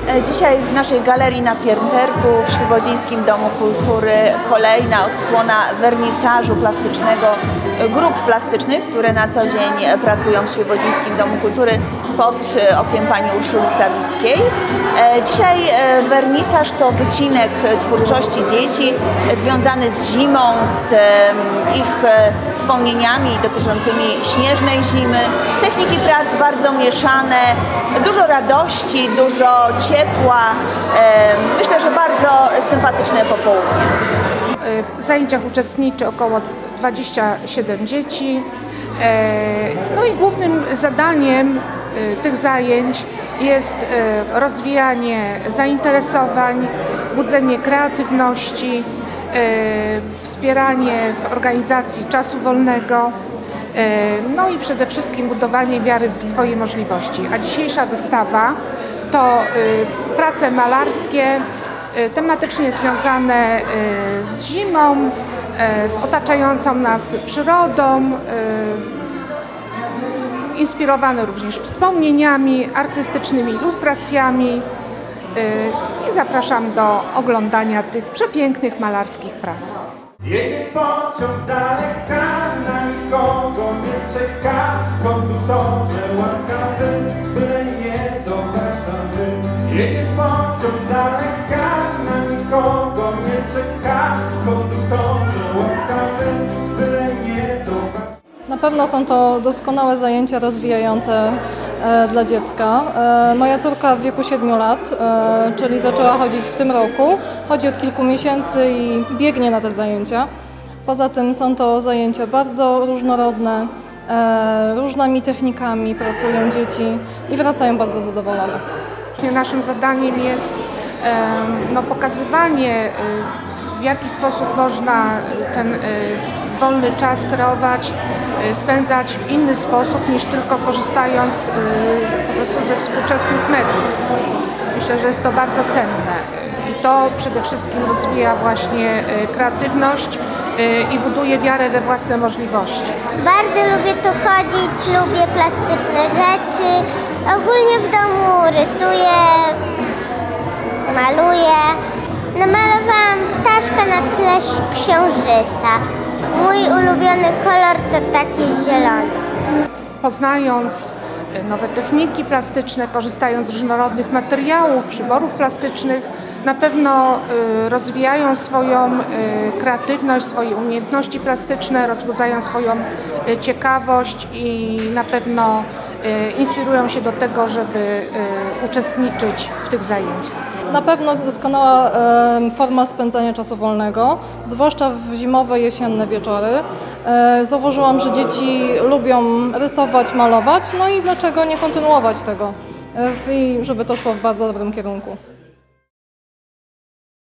Dzisiaj w naszej galerii na pięterku w Świebodzińskim Domu Kultury kolejna odsłona wernisażu plastycznego grup plastycznych, które na co dzień pracują w Świebodzińskim Domu Kultury pod okiem pani Urszuli Sawickiej. Dzisiaj wernisaż to wycinek twórczości dzieci związany z zimą, z ich wspomnieniami dotyczącymi śnieżnej zimy. Techniki prac bardzo mieszane, dużo radości, dużo ciepła. Myślę, że bardzo sympatyczne popołudnie. W zajęciach uczestniczy około 27 dzieci. No i głównym zadaniem tych zajęć jest rozwijanie zainteresowań, budzenie kreatywności, wspieranie w organizacji czasu wolnego, no i przede wszystkim budowanie wiary w swoje możliwości. A dzisiejsza wystawa to prace malarskie tematycznie związane z zimą, z otaczającą nas przyrodą, inspirowane również wspomnieniami, artystycznymi ilustracjami i zapraszam do oglądania tych przepięknych malarskich prac. Jedzie pociąg z daleka, na nikogo nie czeka, konduktorze łaskawy, byle nie do Warszawy. Jedzie pociąg z daleka, na nikogo nie czeka, konduktorze łaskawy, byle nie do Warszawy. Na pewno są to doskonałe zajęcia rozwijające dla dziecka. Moja córka w wieku 7 lat, czyli zaczęła chodzić w tym roku, chodzi od kilku miesięcy i biegnie na te zajęcia. Poza tym są to zajęcia bardzo różnorodne, różnymi technikami pracują dzieci i wracają bardzo zadowolone. Naszym zadaniem jest pokazywanie, w jaki sposób można ten wolny czas kreować, spędzać w inny sposób niż tylko korzystając po prostu ze współczesnych mediów. Myślę, że jest to bardzo cenne i to przede wszystkim rozwija właśnie kreatywność i buduje wiarę we własne możliwości. Bardzo lubię tu chodzić, lubię plastyczne rzeczy. Ogólnie w domu rysuję, maluję. Namalowałam ptaszka na tle księżyca. Mój ulubiony kolor to taki zielony. Poznając nowe techniki plastyczne, korzystając z różnorodnych materiałów, przyborów plastycznych, na pewno rozwijają swoją kreatywność, swoje umiejętności plastyczne, rozbudzają swoją ciekawość i na pewno inspirują się do tego, żeby uczestniczyć w tych zajęciach. Na pewno doskonała forma spędzania czasu wolnego, zwłaszcza w zimowe, jesienne wieczory. Zauważyłam, że dzieci lubią rysować, malować, no i dlaczego nie kontynuować tego, i żeby to szło w bardzo dobrym kierunku.